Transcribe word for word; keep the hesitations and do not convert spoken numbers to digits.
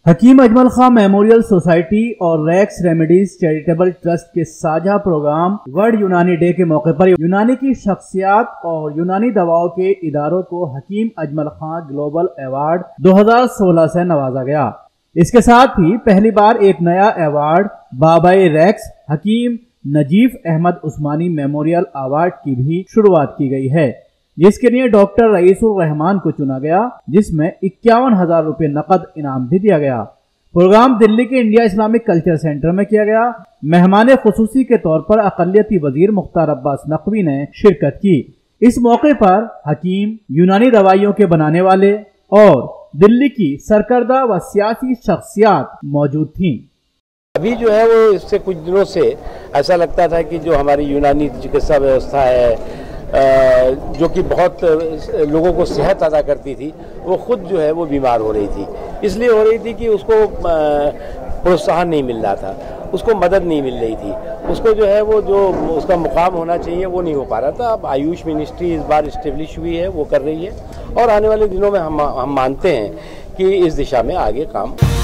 हकीम Ajmal Khan memorial society और Rex remedies charitable trust के साझा प्रोग्राम वर्ल्ड यूनानी डे के मौके पर यूनानी की शख्सियत और यूनानी दवाओं के इदारों को हकीम अजमल खां ग्लोबल अवार्ड दो हज़ार सोलह से नवाजा गया। इसके साथ ही पहली बार एक नया अवार्ड बाबाए Rex Hakim Najeef Ahmad Usmani memorial award की भी शुरुआत की गई है, जिसके लिए डॉक्टर रईसुर रहमान को चुना गया, जिसमें इक्यावन हजार रुपये नकद इनाम भी दिया गया। प्रोग्राम दिल्ली के इंडिया इस्लामिक कल्चर सेंटर में किया गया। मेहमान खुसूसी के तौर पर अक़लियती वजीर मुख्तार अब्बास नकवी ने शिरकत की। इस मौके पर हकीम, यूनानी दवाइयों के बनाने वाले और दिल्ली की सरकर्दा व सियासी शख्सियात मौजूद थीं। अभी जो है वो इससे कुछ दिनों से ऐसा लगता था कि जो हमारी यूनानी चिकित्सा व्यवस्था है, जो कि बहुत लोगों को सेहत अदा करती थी, वो खुद जो है वो बीमार हो रही थी। इसलिए हो रही थी कि उसको प्रोत्साहन नहीं मिल रहा था, उसको मदद नहीं मिल रही थी, उसको जो है वो जो उसका मुकाम होना चाहिए वो नहीं हो पा रहा था। अब आयुष मिनिस्ट्री इस बार इस्टेब्लिश हुई है, वो कर रही है और आने वाले दिनों में हम हम मानते हैं कि इस दिशा में आगे काम